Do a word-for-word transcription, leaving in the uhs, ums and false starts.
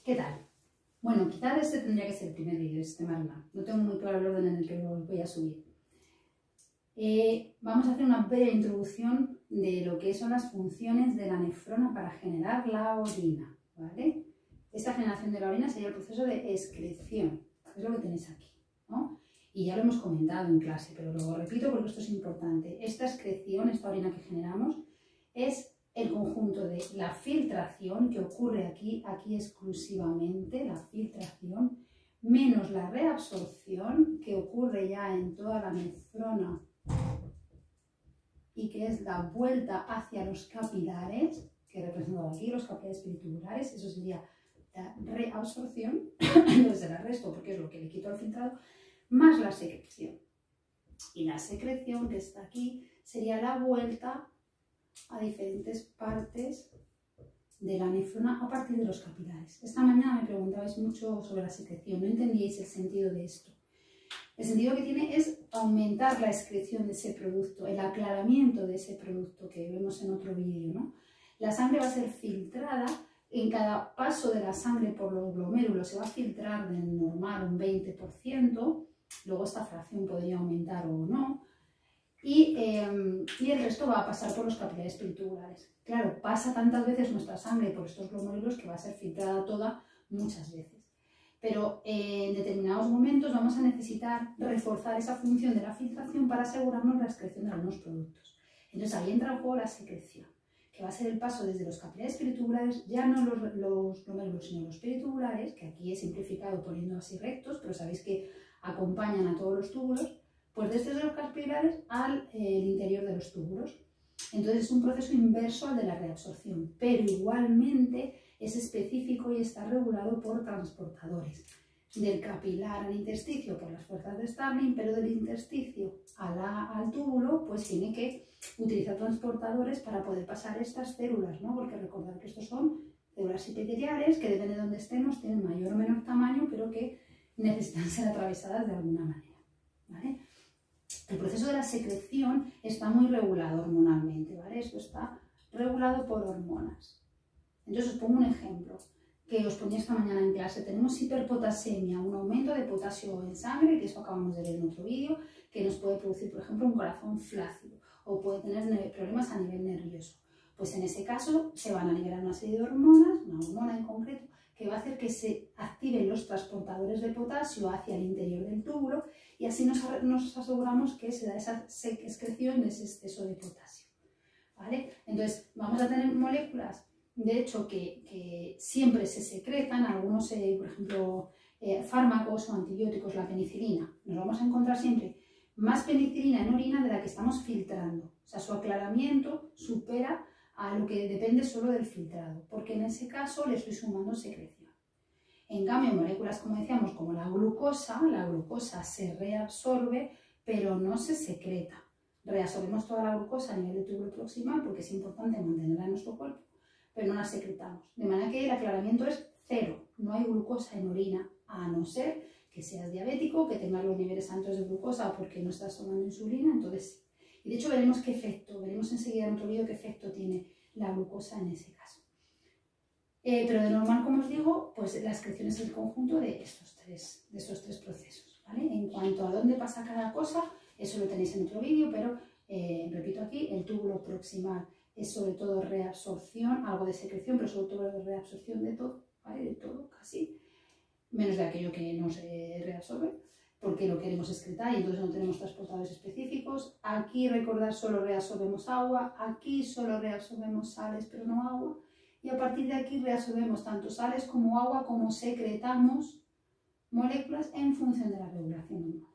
¿Qué tal? Bueno, quizás este tendría que ser el primer vídeo de este tema. No tengo muy claro el orden en el que lo voy a subir. Eh, vamos a hacer una breve introducción de lo que son las funciones de la nefrona para generar la orina, ¿vale? Esta generación de la orina sería el proceso de excreción, es lo que tenéis aquí, ¿no? Y ya lo hemos comentado en clase, pero lo repito porque esto es importante. Esta excreción, esta orina que generamos, es el conjunto de la filtración que ocurre aquí, aquí exclusivamente, la filtración, menos la reabsorción que ocurre ya en toda la nefrona y que es la vuelta hacia los capilares, que he representado aquí, los capilares peritubulares, eso sería la reabsorción, entonces el resto, porque es lo que le quito al filtrado, más la secreción. Y la secreción que está aquí sería la vuelta a diferentes partes de la nefrona a partir de los capilares. Esta mañana me preguntabais mucho sobre la secreción, no entendíais el sentido de esto. El sentido que tiene es aumentar la excreción de ese producto, el aclaramiento de ese producto que vemos en otro vídeo, ¿no? La sangre va a ser filtrada, en cada paso de la sangre por los glomérulos se va a filtrar de normal un veinte por ciento, luego esta fracción podría aumentar o no, y, eh, y el resto va a pasar por los capilares peritubulares. Claro, pasa tantas veces nuestra sangre por estos glomérulos que va a ser filtrada toda muchas veces. Pero eh, en determinados momentos vamos a necesitar reforzar esa función de la filtración para asegurarnos la excreción de algunos productos. Entonces ahí entra en juego la secreción, que va a ser el paso desde los capilares peritubulares, ya no los, los glomérulos, sino los peritubulares, que aquí he simplificado poniendo así rectos, pero sabéis que acompañan a todos los túbulos, pues desde los capilares al eh, el interior de los túbulos. Entonces es un proceso inverso al de la reabsorción, pero igualmente es específico y está regulado por transportadores. Del capilar al intersticio por las fuerzas de Starling, pero del intersticio a la, al túbulo pues tiene que utilizar transportadores para poder pasar estas células, ¿no? Porque recordad que estos son células epiteliales que depende de donde estemos, tienen mayor o menor tamaño, pero que necesitan ser atravesadas de alguna manera, ¿vale? El proceso de la secreción está muy regulado hormonalmente, ¿vale? Esto está regulado por hormonas. Entonces os pongo un ejemplo que os ponía esta mañana en clase. Tenemos hiperpotasemia, un aumento de potasio en sangre, que eso acabamos de ver en otro vídeo, que nos puede producir, por ejemplo, un corazón flácido o puede tener problemas a nivel nervioso. Pues en ese caso se van a liberar una serie de hormonas, una hormona en concreto, que va a hacer que se activen los transportadores de potasio hacia el interior del túbulo y así nos, nos aseguramos que se da esa excreción de ese exceso de potasio, ¿vale? Entonces vamos a tener moléculas, de hecho, que, que siempre se secretan, algunos, eh, por ejemplo, eh, fármacos o antibióticos, la penicilina. Nos vamos a encontrar siempre más penicilina en orina de la que estamos filtrando. O sea, su aclaramiento supera a lo que depende solo del filtrado, porque en ese caso le estoy sumando secreción. En cambio, moléculas, como decíamos, como la glucosa, la glucosa se reabsorbe, pero no se secreta. Reabsorbemos toda la glucosa a nivel de túbulo proximal porque es importante mantenerla en nuestro cuerpo, pero no la secretamos. De manera que el aclaramiento es cero, no hay glucosa en orina, a no ser que seas diabético, que tengas los niveles altos de glucosa o porque no estás tomando insulina, entonces sí. Y de hecho veremos qué efecto, veremos enseguida en otro vídeo qué efecto tiene la glucosa en ese caso. Eh, pero de normal, como os digo, pues la excreción es el conjunto de estos tres, de estos tres procesos, ¿vale? En cuanto a dónde pasa cada cosa, eso lo tenéis en otro vídeo, pero eh, repito aquí, el túbulo proximal es sobre todo reabsorción, algo de secreción, pero sobre todo reabsorción de todo, ¿vale? De todo, casi, menos de aquello que no se reabsorbe, porque lo queremos excretar y entonces no tenemos transportadores específicos. Aquí, recordad, solo reabsorbemos agua, aquí solo reabsorbemos sales, pero no agua, y a partir de aquí reabsorbemos tanto sales como agua, como secretamos moléculas en función de la regulación hormonal.